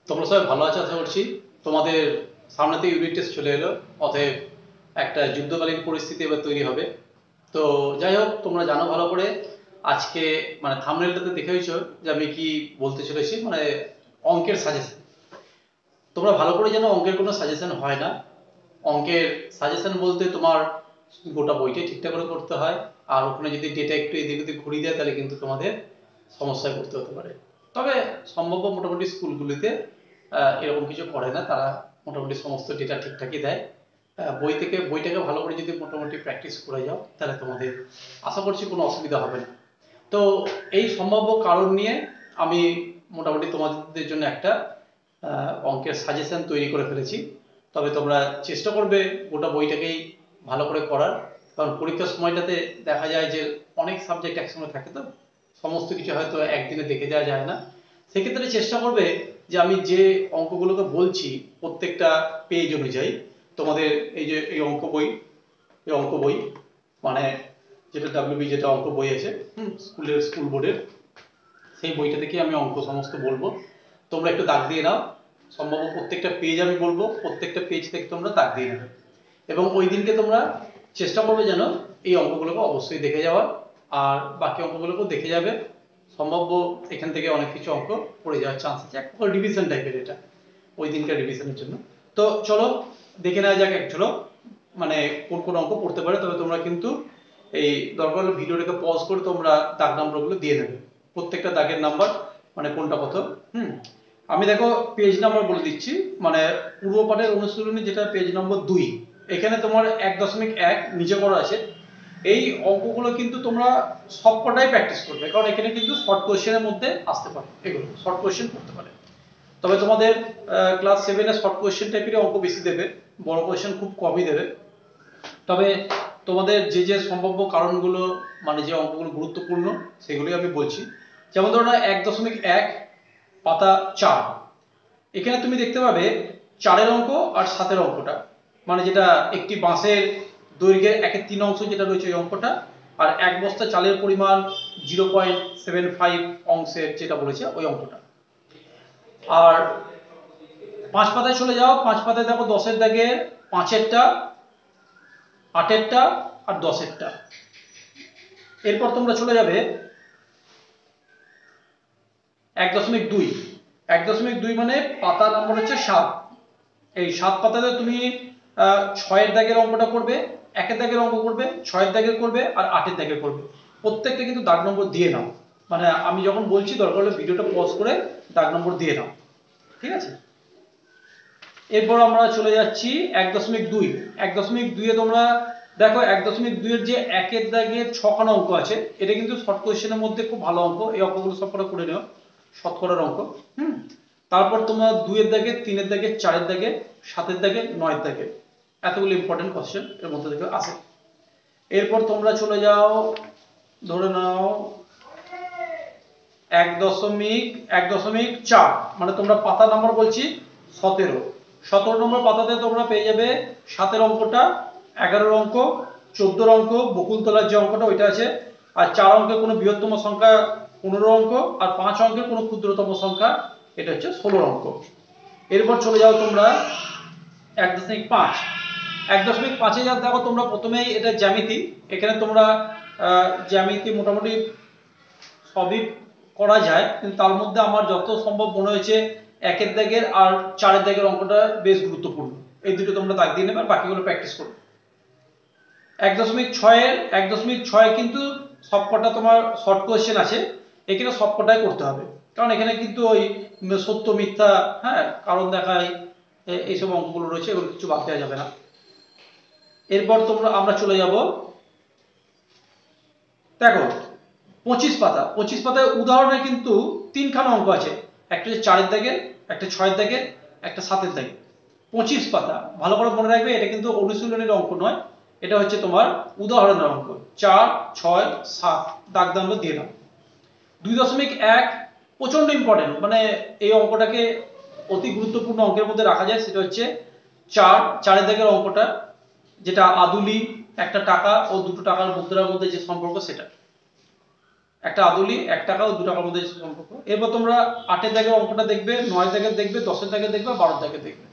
তোমরা সবাই ভালো আছো আশা করছি। তোমাদের সামনেতে ইউনিট টেস্ট চলে এলো, অতএব একটা যুদ্ধকালীন পরিস্থিতি এবার তৈরি হবে। তো যাই হোক, তোমরা জানো ভালো করে আজকে মানে থাম্বনেলটাতে দেখেইছো যে আমি কি বলতে চলেছি, মানে অঙ্কের সাজেশন। তোমরা ভালো করে জানো অঙ্কের কোনো সাজেশন হয় না। অঙ্কের সাজেশন বলতে তোমার গোটা বইটাই ঠিকঠাক করে করতে হয়, আর ওখানে যদি ডেটা একটু এদিক ওদিক ঘুরিয়ে দেয় তাহলে কিন্তু তোমাদের সমস্যায় পড়তে হতে পারে। তবে সম্ভব মোটামুটি স্কুলগুলিতে এরকম কিছু করে না, তারা মোটামুটি সমস্ত ডেটা ঠিকঠাকই দেয়। বইটাকে ভালো করে যদি মোটামুটি প্র্যাকটিস করে যাও তাহলে তোমাদের আশা করছি কোনো অসুবিধা হবে না। তো এই সম্ভাব্য কারণ নিয়ে আমি মোটামুটি তোমাদের জন্য একটা অঙ্কের সাজেশন তৈরি করে ফেলেছি। তবে তোমরা চেষ্টা করবে গোটা বইটাকেই ভালো করে করার, কারণ পরীক্ষার সময়টাতে দেখা যায় যে অনেক সাবজেক্ট একসঙ্গে থাকে, তো সমস্ত কিছু হয়তো একদিনে দেখে যাওয়া যায় না। সেক্ষেত্রে চেষ্টা করবে যে আমি যে অঙ্কগুলোকে বলছি প্রত্যেকটা পেজ অনুযায়ী তোমাদের এই যে এই অঙ্ক বই মানে যেটা ডাব্লিউবি যেটা অঙ্ক বই আছে স্কুল বোর্ডের, সেই বইটা থেকে আমি অঙ্ক সমস্ত বলবো। তোমরা একটু দাগ দিয়ে নাও। সম্ভব প্রত্যেকটা পেজ আমি বলবো, প্রত্যেকটা পেজ থেকে তোমরা দাগ দিয়ে নেবে, এবং ওই দিনকে তোমরা চেষ্টা করবে যেন এই অঙ্কগুলোকে অবশ্যই দেখে যাওয়ার, আর বাকি অঙ্কগুলোকেও দেখে যাবে। সম্ভাব্য এখান থেকে অনেক কিছু অঙ্ক পড়ে যাওয়ার চান্স আছে, এক প্রকার রিভিশন টাইপের এটা, ওই দিনকার রিভিশনের জন্য। তো চলো দেখে নেওয়া যাক এক ঝলক, মানে কোন কোন অঙ্ক পড়তে পারে। তবে তোমরা কিন্তু এই দরকার হলে ভিডিওটাকে পজ করে তোমরা দাগ নাম্বারগুলো দিয়ে নেবে, প্রত্যেকটা দাগের নাম্বার মানে কোনটা কত। আমি দেখো পেজ নাম্বার বলে দিচ্ছি, মানে পূর্ব পাঠের অনুশীলনী যেটা পেজ নম্বর 2, এখানে তোমার 1.1 নিচে করা আছে। এই অঙ্কগুলো কিন্তু তোমরা সবকটাই প্র্যাকটিস করবে, কারণ এখানে কিন্তু শর্ট কোয়েশ্চেনের মধ্যে আসতে পারে, এগুলো শর্ট কোয়েশ্চেন করতে পারে। তবে তোমাদের ক্লাস 7-এ শর্ট কোয়েশ্চেন টাইপের অঙ্ক বেশি দেবে, বড় কোয়েশ্চেন খুব কমই দেবে। তবে তোমাদের যে যে সম্ভাব্য কারণগুলো, মানে যে অঙ্কগুলো গুরুত্বপূর্ণ সেগুলোই আমি বলছি। যেমন ধরো না 1.1 পাতা 4, এখানে তুমি দেখতে পাবে 4-এর অঙ্ক আর 7-এর অঙ্কটা, মানে যেটা একটি বাঁশের দৈর্ঘ্যের 1/3 অংশ যেটা রয়েছে ওই অঙ্কটা, আর এক বস্তা চালের পরিমাণ 0.75 অংশের যেটা বলেছে ওই অঙ্কটা। আর 5 পাতায় চলে যাও, 5 পাতায় দেখো 10-এর দাগে 5-এরটা, 8-এরটা আর 10-এরটা। এরপর তোমরা চলে যাবে 1.2, 1.2 মানে পাতা নাম্বার হচ্ছে 7। এই 7 পাতাতে তুমি 6-এর দাগের অঙ্কটা করবে, 1-এর দাগের অঙ্ক করবে, 6-এর দাগের করবে আর 8-এর দাগের করবে। প্রত্যেকটা কিন্তু দাগ নম্বর দিয়ে নাও, মানে আমি যখন বলছি দরকার হলে ভিডিওটা পজ করে দাগ নম্বর দিয়ে নাও, ঠিক আছে। এরপর আমরা চলে যাচ্ছি 1.2, 1.2 এ তোমরা দেখো 1.2 এর যে 1-এর দাগের 6খানা অঙ্ক আছে, এটা কিন্তু শর্ট কোয়েশ্চেনের মধ্যে খুব ভালো অঙ্ক, এই অঙ্কগুলো সবকটা করে নিও, শতকরার অঙ্ক। তারপর তোমরা 2-এর দাগে, 3-এর দাগে, 4-এর দাগে, 7-এর দাগে, 9-এর দাগে, এতগুলো ইম্পর্টেন্ট কোশ্চেন এর মধ্যে থেকে আসে। এরপর তোমরা চলে যাও, ধরে নাও 1.4, মানে তোমরা পাতা নাম্বার বলছি 17, 17 নম্বর পাতাতে তোমরা পেয়ে যাবে 7-এর অঙ্কটা, 11-এর অঙ্ক, 14-এর অঙ্ক, বকুলতলার যে অঙ্কটা ওইটা আছে, আর 4 অঙ্কের কোনো বৃহত্তম সংখ্যা 15 অঙ্ক, আর 5 অঙ্কের কোনো ক্ষুদ্রতম সংখ্যা, এটা হচ্ছে 16 অঙ্ক। এরপর চলে যাও তোমরা 1.5, 1.5-এ যা দেখো তোমরা প্রথমেই এটা জ্যামিতি, এখানে তোমরা জ্যামিতি মোটামুটি সবই করা যায়, কিন্তু তার মধ্যে আমার যত সম্ভব মনে হয়েছে 1-এর দাগের আর 4-এর দাগের অঙ্কটা বেশ গুরুত্বপূর্ণ, এই দুটো তোমরা দাগ দিয়ে নেবে আর বাকিগুলো প্র্যাকটিস করবে। 1.6 কিন্তু সবকটা তোমার শর্ট কোয়েশ্চেন আছে, এখানে সবকটাই করতে হবে, কারণ এখানে কিন্তু ওই সত্য মিথ্যা, কারণ দেখায়, এইসব অঙ্কগুলো রয়েছে, এগুলো কিছু বাদ দেওয়া যাবে না। এরপর আমরা চলে যাব, দেখো 25 পাতা, 25 পাতায় উদাহরণে কিন্তু 3খানা অঙ্ক আছে, একটা হচ্ছে 4-এর দাগের, একটা 6-এর দাগের, একটা 7-এর দাগের। 25 পাতা ভালো করে মনে রাখবে, এটা কিন্তু অনুশীলনের অঙ্ক নয়, এটা হচ্ছে তোমার উদাহরণের অঙ্ক। 4, 6, 7 দাগ নাম্বার দিয়ে দাও। 2.1 প্রচন্ড ইম্পর্টেন্ট, মানে এই অঙ্কটাকে অতি গুরুত্বপূর্ণ অঙ্কের মধ্যে রাখা যায়, সেটা হচ্ছে 4-এর দাগের অঙ্কটা, যেটা আদুলি একটা টাকা ও দুটো টাকার মুদ্রার মধ্যে যে সম্পর্ক সেটা। একটা আদলি 1 টাকা ও 2 টাকার মধ্যে সম্পর্ক। এরপর তোমরা 8 এর দাগের অঙ্কটা দেখবে, 9 দাগের দেখবে, 10 এর দাগের দেখবে, 12 দাগের দেখবে।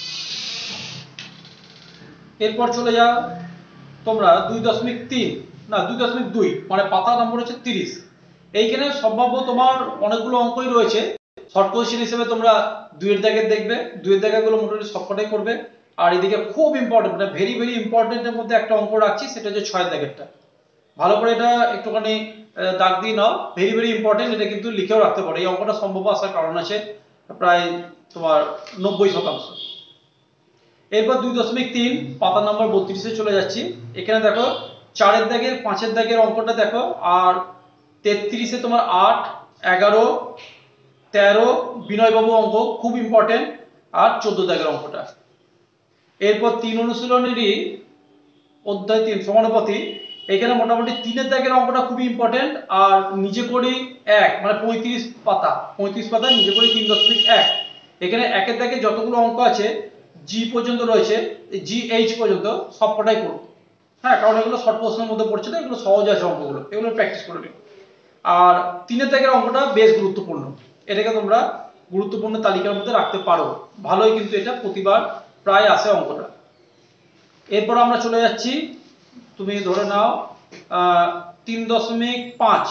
এরপর চলে যাও তোমরা 2.3 না 2.2 মানে পাতা নম্বর হচ্ছে 30। এইখানে সম্ভাব্য তোমার অনেকগুলো অঙ্কই রয়েছে। শর্ট কোশ্চেন হিসেবে তোমরা 2 এর দাগের দেখবে, 2 এর দাগের গুলো মোটামুটি সবকটাই করবে। আর এদিকে খুব ইম্পর্টেন্ট, মানে ভেরি ভেরি ইম্পর্টেন্টের মধ্যে একটা অঙ্ক রাখছি, সেটা হচ্ছে 6 এর দাগেরটা। ভালো করে এটা একটুখানি দাগ দিয়ে নাও, ভেরি ভেরি ইম্পর্টেন্ট। এটা কিন্তু লিখেও রাখতে পারো, এই অঙ্কটা সম্ভব আসার কারণ আছে প্রায় তোমার 90%। এরপর 2.3 পাতা নম্বর 32-এ চলে যাচ্ছি। এখানে দেখো 4 এর দাগের 5 এর দাগের অঙ্কটা দেখো, আর 33-এ তোমার 8, 11, 13 বিনয়বাবু অঙ্ক খুব ইম্পর্টেন্ট, আর 14 দাগের অঙ্কটা। এরপর 3 অনুশীলনেরই অধ্যায় 3 সমানুপাতি। এখানে মোটামুটি 3 এর দাগের অঙ্কটা খুবই ইম্পর্টেন্ট, আর নিচে করি 1 মানে 35 পাতা, 35 পাতা নিচে করি 3.1। এখানে 1 এর দাগে যতগুলো অঙ্ক আছে জি পর্যন্ত রয়েছে, জি এইচ পর্যন্ত সবকটাই করব। হ্যাঁ, কারণ এগুলো শর্ট প্রশ্নের মধ্যে পড়ছে না, এগুলো সহজ আছে অঙ্কগুলো, এগুলো প্র্যাকটিস করে নিও। আর 3 এর দাগের অঙ্কটা বেশ গুরুত্বপূর্ণ, এটাকে তোমরা গুরুত্বপূর্ণ তালিকার মধ্যে রাখতে পারো, ভালোই কিন্তু এটা প্রতিবার প্রায় আসে অঙ্কটা। এরপর আমরা চলে যাচ্ছি, তুমি ধরে নাও 3.5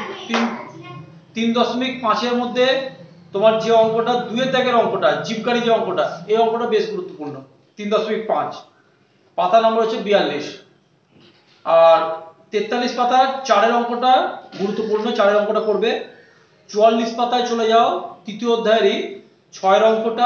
3.5-এর মধ্যে তোমার যে অঙ্কটা 2 এর দাগের অঙ্কটা, জীবকারী যে অঙ্কটা, এই অঙ্কটা বেশ গুরুত্বপূর্ণ। 3.5 পাতা নম্বর হচ্ছে 42। আর 43 পাতার 4 এর অঙ্কটা গুরুত্বপূর্ণ, 4 এর অঙ্কটা করবে। 44 পাতায় চলে যাও, তৃতীয় অধ্যায়েরই 6 এর অঙ্কটা,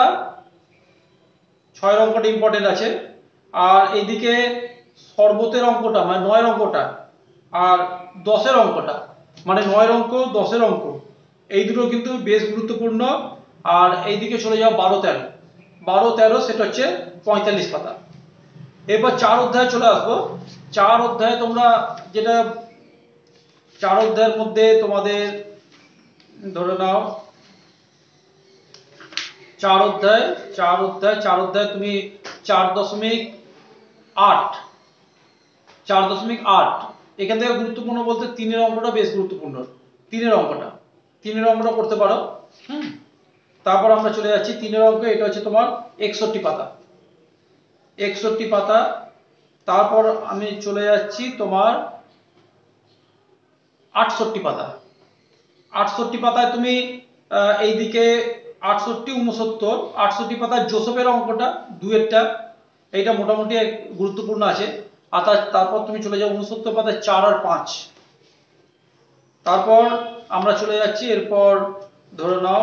6 এর অঙ্কটা ইম্পর্টেন্ট আছে। আর এইদিকে শরবতের অঙ্কটা মানে 9 এর অঙ্কটা, আর 10 এর অঙ্কটা মানে 9 এর অঙ্ক 10 এর অঙ্ক, এই দুটো কিন্তু বেশ গুরুত্বপূর্ণ। আর এইদিকে চলে যাও 12-13, 12-13 সেটা হচ্ছে 45 পাতা। এরপর 4 অধ্যায়ে চলে আসবো। 4 অধ্যায়ে তোমরা যেটা 4 অধ্যায়ের মধ্যে তোমাদের ধরে নাও 4 অধ্যায় তুমি 4.8 এখান থেকে গুরুত্বপূর্ণ বলতে 3 এর অঙ্কটা বেশ গুরুত্বপূর্ণ, 3 এর অঙ্কটা করতে পারো। তারপর আমরা চলে যাচ্ছি 3 এর অঙ্ক, এটা হচ্ছে তোমার 61 পাতা, 61 পাতা। তারপর আমি চলে যাচ্ছি তোমার 68 পাতা। 68 পাতায় তুমি এইদিকে 68 পাতায় জোসেফের অঙ্কটা 2 এরটা, এইটা মোটামুটি গুরুত্বপূর্ণ আছে। আর তারপর তুমি চলে যাও 69 পাতায় 4 আর 5। তারপর আমরা চলে যাচ্ছি, এরপর ধরে নাও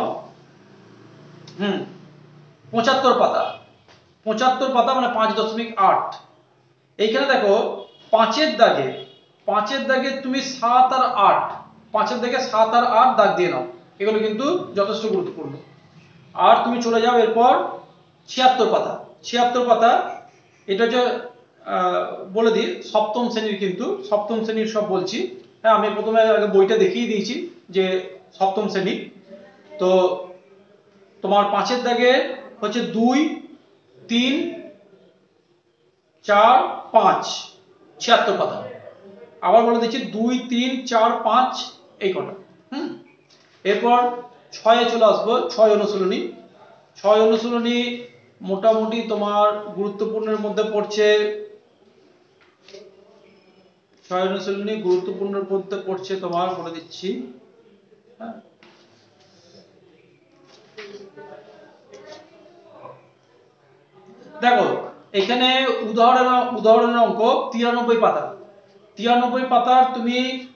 75 পাতা, 75 পাতা মানে 5.8। এইখানে দেখো 5 এর দাগে তুমি 7 আর 8, 5 এর দাগে 7 আর 8 দাগ দিয়ে নাও, এগুলো কিন্তু যথেষ্ট গুরুত্বপূর্ণ। আর তুমি চলে যাও এরপর 76 পাতা, 76 পাতা এটা হচ্ছে বলে দিই সপ্তম শ্রেণীর, কিন্তু সপ্তম শ্রেণীর সব বলছি। হ্যাঁ, আমি প্রথমে আগে বইটা দেখিয়ে দিয়েছি যে সপ্তম শ্রেণী। তো তোমার 5 এর দাগে হচ্ছে 2, 3, 4, 5, 76 পাতা। আবার বলে দিচ্ছি 2, 3, 4, 5 এই কটা। এরপর 6-এ চলে আসবো, 6 অনুশীলনী। 6 অনুশীলনী মোটামুটি তোমার গুরুত্বপূর্ণের মধ্যে পড়ছে, 6 অনুশীলনী গুরুত্বপূর্ণের মধ্যে পড়ছে তোমার বলে দিচ্ছি। দেখো এখানে উদাহরণের অঙ্ক 93 পাতা, 93 পাতার তুমি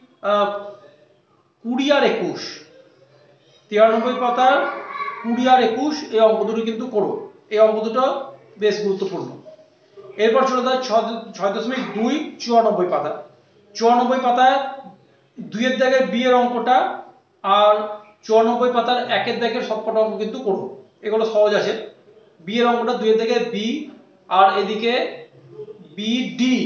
20 আর 21, 93 পাতার 20 আর 21 এই অঙ্ক দুটো কিন্তু করো, এই অঙ্ক দুটো বেশ গুরুত্বপূর্ণ। এরপর চলে যায় 6.2 94 পাতা, 94 পাতায় 2 এর দাগের বি এর অঙ্কটা, আর 94 পাতার 1 এর দাগের সবকটা অঙ্ক কিন্তু করো, এগুলো সহজ আছে। বি এর অঙ্কটা 2 এর দাগের বি, আর এদিকে বি ডি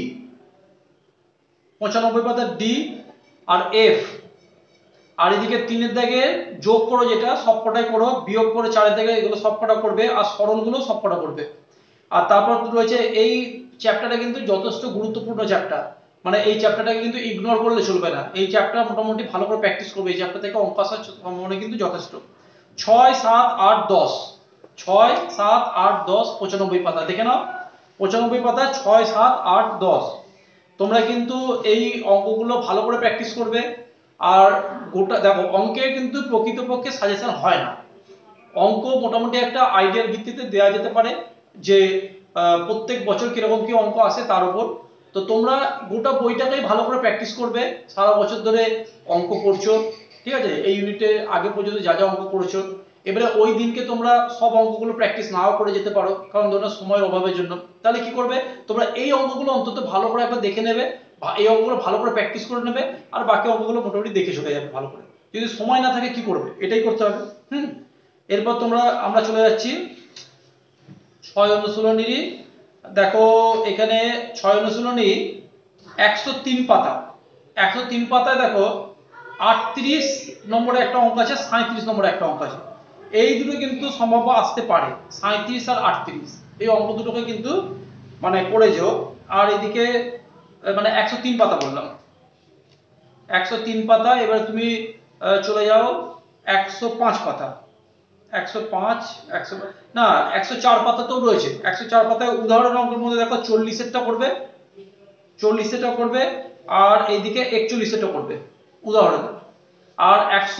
95 পাতার ডি আর এফ, আর এদিকে 3 এর দাগে যোগ করো যেটা সবকটাই করো, বিয়োগ করে 4 এর দাগে এগুলো সবকটা করবে, আর সরলগুলো সবকটা করবে। আর তারপর রয়েছে এই চ্যাপ্টারটা কিন্তু যথেষ্ট গুরুত্বপূর্ণ চ্যাপ্টার, মানে এই চ্যাপ্টারটাকে কিন্তু ইগনোর করলে চলবে না, এই চ্যাপ্টার মোটামুটি ভালো করে প্র্যাকটিস করবে, এই চ্যাপ্টার থেকে অঙ্ক আসার সম্ভাবনা কিন্তু যথেষ্ট। 6, 7, 8, 10, 6, 7, 8, 10, 95 পাতা দেখে নাও, 95 পাতা 6, 7, 8, 10। তোমরা কিন্তু এই অঙ্কগুলো ভালো করে প্র্যাকটিস করবে। আর গোটা দেখো অঙ্কে কিন্তু প্রকৃতপক্ষে সাজেশন হয় না, অঙ্ক মোটামুটি একটা আইডিয়ার ভিত্তিতে দেওয়া যেতে পারে যে প্রত্যেক বছর কিরকম কি অঙ্ক আসে তার উপর। তো তোমরা গোটা বইটাকেই ভালো করে প্র্যাকটিস করবে, সারা বছর ধরে অঙ্ক করছো, ঠিক আছে, এই ইউনিটে আগে পর্যন্ত যা যা অঙ্ক করেছো। এবারে ওই দিনকে তোমরা সব অঙ্কগুলো প্র্যাকটিস নাও করে যেতে পারো, কারণ ধরো সময়ের অভাবের জন্য। তাহলে কি করবে, তোমরা এই অঙ্কগুলো অন্তত ভালো করে একবার দেখে নেবে, এই অঙ্কগুলো ভালো করে প্র্যাকটিস করে নেবে, আর বাকি অঙ্কগুলো মোটামুটি দেখে চলে যাবে ভালো করে। যদি সময় না থাকে কি করবে, এটাই করতে হবে। এরপর আমরা চলে যাচ্ছি 6 অনুশীলনী। দেখো এখানে 6 অনুশীলনী 103 পাতা, 103 পাতায় দেখো 38 নম্বরে একটা অঙ্ক আছে, 37 নম্বরে একটা অঙ্ক আছে। এই দুটো কিন্তু সম্ভব আসতে পারে, 37 আর 38, এই অঙ্ক দুটোকে কিন্তু মানে করে যেও। আর এদিকে মানে 103 পাতা বললাম, 103 পাতা। এবার তুমি চলে যাও 105 পাতা, 105, 100 না 104 পাতাতেও রয়েছে। 104 পাতায় উদাহরণ অঙ্কের মধ্যে দেখো 40-এরটা করবে, 40-এরটা করবে, আর এইদিকে 41-এরটা করবে উদাহরণ। আর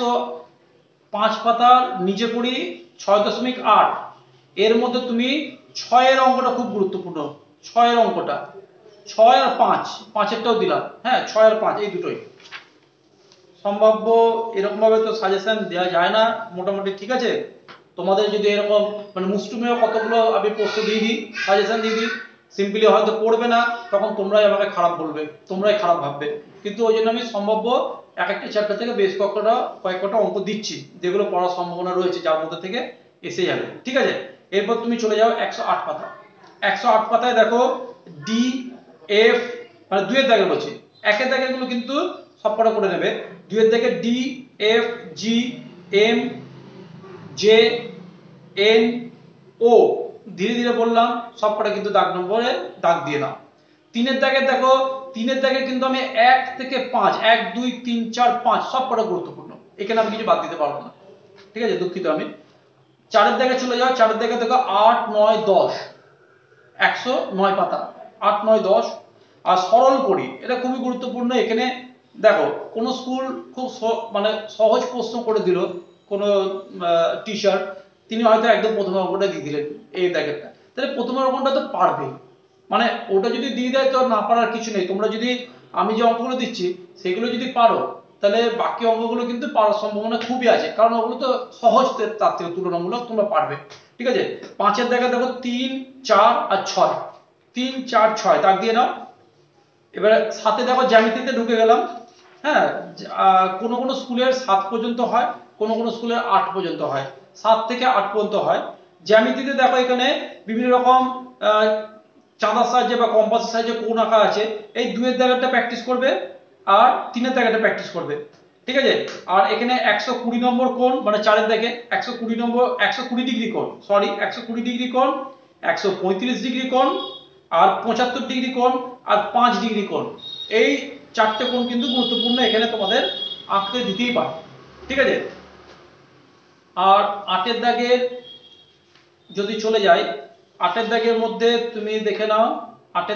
105 পাতার নিচে করি 6.8, এর মধ্যে তুমি 6-এর অঙ্কটা খুব গুরুত্বপূর্ণ, 6-এর অঙ্কটা, 6 আর 5, 5-এরটাও দিলাম, হ্যাঁ 6 আর 5 এই দুটোই সম্ভাব্য। এরকম ভাবে তো সাজেশন দেওয়া যায় না মোটামুটি, ঠিক আছে। তোমাদের যদি এরকম মানে মুষ্টুমেয় কতগুলো আমি প্রশ্ন দিয়ে দিই, সাজেশন দিয়ে দিই, সিম্পলি হয়তো পড়বে না, তখন তোমরাই আমাকে খারাপ বলবে, তোমরাই খারাপ ভাববে। কিন্তু ওই জন্য আমি সম্ভাব্য এক একটা চ্যাপ্টার থেকে বেশ কয়েকটা অঙ্ক দিচ্ছি, যেগুলো পড়ার সম্ভাবনা রয়েছে, যার মধ্যে থেকে এসে যাবে, ঠিক আছে। এরপর তুমি চলে যাও 108 পাতা, 108 পাতায় দেখো ডি এফ, মানে দুইয়ের দাগে বলছি, একের দাগে গুলো কিন্তু সবকটা করে নেবে। দুইয়ের দাগে D F G M J N O, ধীরে ধীরে বললাম, সবকটা কিন্তু দাগ নম্বরে দাগ দিয়ে নাও। তিনের দাগে দেখো, তিনের দাগে কিন্তু আমি 1 থেকে 5, 1 2 3 4 5 সবকটা গুরুত্বপূর্ণ, এখানে আমি কিছু বাদ দিতে পারবো না, ঠিক আছে, দুঃখিত আমি। চারের দাগে চলে যাও, চারের দাগে দেখো 8 9 10, 109 পাতা, 8 9 10। আর সরল করি, এটা খুবই গুরুত্বপূর্ণ। এখানে দেখো কোন স্কুল খুব মানে সহজ প্রশ্ন করে দিল, কোন টিচার, তিনি হয়তো একদম প্রথম অঙ্কটা দিয়ে দিলেন এই দাগেরটা, তাহলে প্রথম অঙ্কটা তো পারবে, মানে ওটা যদি দিয়ে দেয় তো না পারার কিছু নেই। তোমরা যদি আমি যে অঙ্কগুলো দিচ্ছি সেগুলো যদি পারো, তাহলে বাকি অঙ্কগুলো কিন্তু পারার সম্ভাবনা খুবই আছে, কারণ ওগুলো তো সহজ, তার থেকে তুলনামূলক তোমরা পারবে, ঠিক আছে। 5-এর দাগে দেখো 3 4 আর 6, 3 4 6 দাগ দিয়ে নাও। এবারে 7-এ দেখো জ্যামিতিতে ঢুকে গেলাম, হ্যাঁ, কোন কোন স্কুলের 7 পর্যন্ত হয়, কোন কোন স্কুলের 8 পর্যন্ত হয়, 7 থেকে 8 পর্যন্ত হয়। জ্যামিতিতে দেখো এখানে বিভিন্ন রকম চাঁদার সাহায্যে বা কম্পাসের সাহায্যে কোণ আঁকা আছে, এই 2-এর দাগেরটা প্র্যাকটিস করবে আর 3-এর দাগেরটা প্র্যাকটিস করবে, ঠিক আছে। আর এখানে 120 নম্বর কোণ, মানে 4-এর দাগে 120 নম্বর, 120 ডিগ্রি কোণ, সরি 120 ডিগ্রি কোণ, 135 ডিগ্রি কোণ, আর 75 ডিগ্রি কোণ, আর 5 ডিগ্রি কোণ, এই 4টে কোণ কিন্তু গুরুত্বপূর্ণ, এখানে তোমাদের আঁকতে দিতেই পারে, ঠিক আছে। আর 8-এর দাগের যদি চলে যাই, 8-এর দাগের মধ্যে তুমি দেখে নাও, 8-এর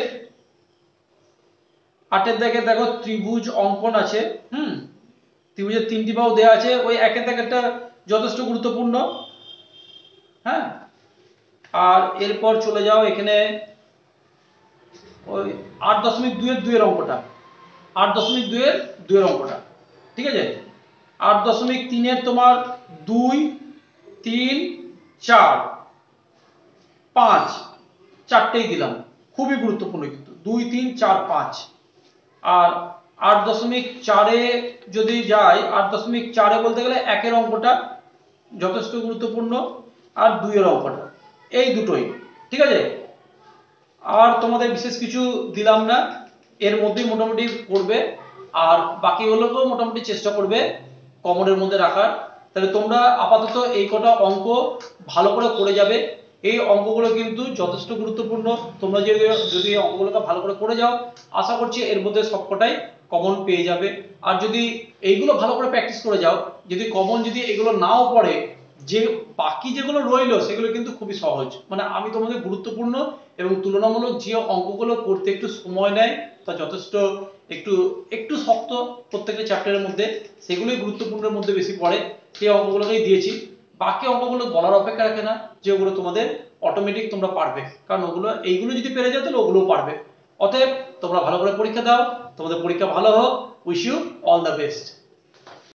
দাগে দেখো ত্রিভুজ অঙ্কন আছে, ত্রিভুজের 3টি বাহু দেওয়া আছে, ওই 1-এর দাগেরটা যথেষ্ট গুরুত্বপূর্ণ, হ্যাঁ। আর এরপর চলে যাও এখানে ওই 8.2-এর 2-এর অঙ্কটা, 8.2-এর 2-এর অঙ্কটা, ঠিক আছে। 8.3-এর তোমার 2 3 4 5, 4টেই দিলাম, খুবই গুরুত্বপূর্ণ কিন্তু 2 3 4 5। আর 8.4-এ যদি যাই, 8.4-এ বলতে গেলে 1-এর অঙ্কটা যথেষ্ট গুরুত্বপূর্ণ, আর 2-এর অঙ্কটা, এই দুটোই, ঠিক আছে। আর তোমাদের বিশেষ কিছু দিলাম না, এর মধ্যেই মোটামুটি করবে, আর বাকিগুলোকেও মোটামুটি চেষ্টা করবে কমনের মধ্যে রাখার। তাহলে তোমরা আপাতত এই কটা অঙ্ক ভালো করে যাবে, এই অঙ্কগুলো কিন্তু যথেষ্ট গুরুত্বপূর্ণ। তোমরা যদি এই অঙ্কগুলোকে ভালো করে যাও, আশা করছি এর মধ্যে সবকটাই কমন পেয়ে যাবে। আর যদি এইগুলো ভালো করে প্র্যাকটিস করে যাও, যদি কমন যদি এগুলো নাও পড়ে, যে বাকি যেগুলো রইলো সেগুলো কিন্তু খুবই সহজ। মানে আমি তোমাদের গুরুত্বপূর্ণ এবং তুলনামূলক যে অঙ্কগুলো করতে একটু সময় নেয়, তা যথেষ্ট একটু একটু শক্ত প্রত্যেকটা চ্যাপ্টারের মধ্যে, সেগুলোই গুরুত্বপূর্ণের মধ্যে বেশি পড়ে, সেই অঙ্কগুলোকেই দিয়েছি। বাকি অঙ্কগুলো বলার অপেক্ষা রাখে না, যে ওগুলো তোমাদের অটোমেটিক তোমরা পারবে, কারণ ওগুলো এইগুলো যদি পেরে যাও তাহলে ওগুলোও পারবে। অতএব তোমরা ভালো করে পরীক্ষা দাও, তোমাদের পরীক্ষা ভালো হোক, wish you all the best.